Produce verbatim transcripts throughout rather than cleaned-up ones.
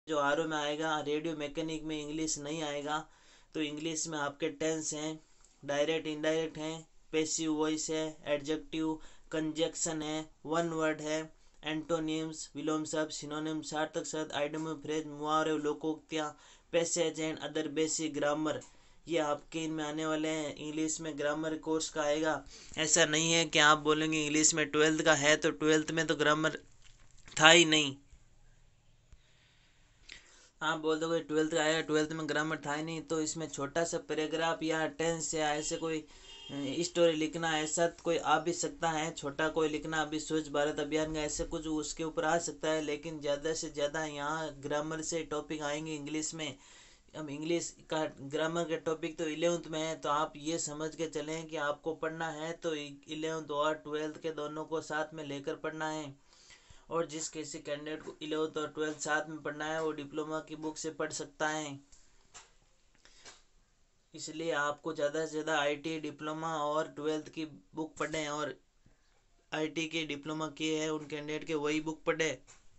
जो R O में आएगा, रेडियो मैकेनिक में इंग्लिश नहीं आएगा। तो इंग्लिश में आपके टेंस हैं, डायरेक्ट इनडायरेक्ट हैं, पैसिव वॉइस है, एडजेक्टिव, कंजक्शन है, वन वर्ड है, एंटोनिम्स, विलोम शब्द, सिनोनिम, सार्थक शब्द, आइडियम, फ्रेज, मुहावरे, लोकोक्तियाँ, passage and other basic grammar, ये आपके इनमें आने वाले हैं। इंग्लिश में ग्रामर कोर्स का आएगा। ऐसा नहीं है कि आप बोलेंगे इंग्लिश में ट्वेल्थ का है तो ट्वेल्थ में तो ग्रामर था ही नहीं। आप बोल दोगे ट्वेल्थ का आएगा, ट्वेल्थ में ग्रामर था ही नहीं, तो इसमें छोटा सा पैराग्राफ या टेंस या ऐसे कोई स्टोरी लिखना ऐसा कोई आ भी सकता है, छोटा कोई लिखना अभी स्वच्छ भारत अभियान का ऐसे कुछ उसके ऊपर आ सकता है, लेकिन ज़्यादा से ज़्यादा यहाँ ग्रामर से टॉपिक आएंगे इंग्लिश में। अब इंग्लिश का ग्रामर का टॉपिक तो इलेवेंथ में है, तो आप ये समझ के चलें कि आपको पढ़ना है तो इलेवेंथ और ट्वेल्थ के दोनों को साथ में लेकर पढ़ना है। और जिस किसी कैंडिडेट को इलेवेंथ और ट्वेल्थ साथ में पढ़ना है वो डिप्लोमा की बुक से पढ़ सकता है। इसलिए आपको ज़्यादा से ज़्यादा आईटी डिप्लोमा और ट्वेल्थ की बुक पढ़ें, और आईटी के डिप्लोमा किए हैं उन कैंडिडेट के वही बुक पढ़े,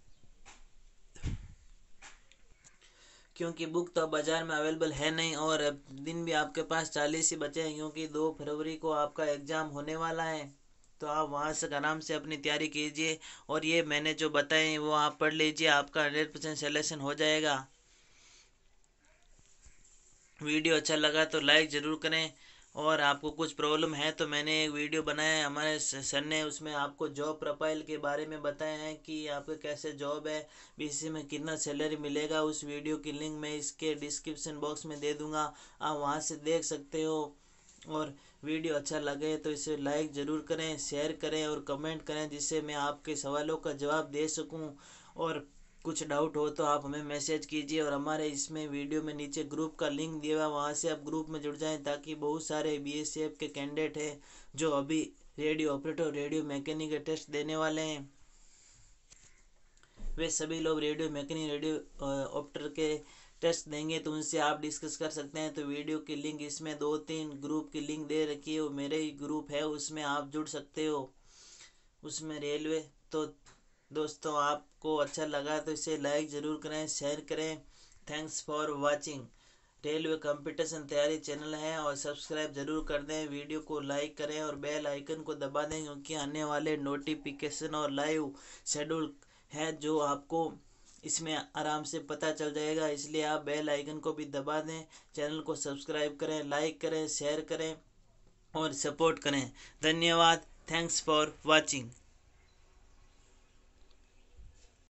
क्योंकि बुक तो बाज़ार में अवेलेबल है नहीं। और अब दिन भी आपके पास चालीस ही बचे हैं, क्योंकि दो फरवरी को आपका एग्ज़ाम होने वाला है। तो आप वहाँ से आराम से अपनी तैयारी कीजिए, और ये मैंने जो बताए वो आप पढ़ लीजिए, आपका हंड्रेड परसेंट सिलेक्शन हो जाएगा। वीडियो अच्छा लगा तो लाइक ज़रूर करें, और आपको कुछ प्रॉब्लम है तो मैंने एक वीडियो बनाया है हमारे सर ने, उसमें आपको जॉब प्रोफाइल के बारे में बताया है कि आपको कैसे जॉब है, बीसी में कितना सैलरी मिलेगा। उस वीडियो की लिंक मैं इसके डिस्क्रिप्शन बॉक्स में दे दूँगा, आप वहाँ से देख सकते हो। और वीडियो अच्छा लगे तो इसे लाइक ज़रूर करें, शेयर करें और कमेंट करें, जिससे मैं आपके सवालों का जवाब दे सकूं। और कुछ डाउट हो तो आप हमें मैसेज कीजिए, और हमारे इसमें वीडियो में नीचे ग्रुप का लिंक दिया हुआ है, वहाँ से आप ग्रुप में जुड़ जाएं, ताकि बहुत सारे बीएसएफ के कैंडिडेट हैं जो अभी रेडियो ऑपरेटर, रेडियो मैकेनिक के टेस्ट देने वाले हैं, वे सभी लोग रेडियो मैकेनिक, रेडियो ऑपरेटर के टेस्ट देंगे, तो उनसे आप डिस्कस कर सकते हैं। तो वीडियो की लिंक इसमें दो तीन ग्रुप की लिंक दे रखी है, वो मेरे ही ग्रुप है, उसमें आप जुड़ सकते हो, उसमें रेलवे। तो दोस्तों आपको अच्छा लगा तो इसे लाइक ज़रूर करें, शेयर करें। Thanks for watching. Railway competition तैयारी चैनल है, और सब्सक्राइब ज़रूर कर दें, वीडियो को लाइक करें और बेल आइकन को दबा दें, क्योंकि आने वाले नोटिफिकेशन और लाइव शेड्यूल है जो आपको इसमें आराम से पता चल जाएगा। इसलिए आप बेल आइकन को भी दबा दें, चैनल को सब्सक्राइब करें, लाइक करें, शेयर करें और सपोर्ट करें। धन्यवाद। Thanks for watching.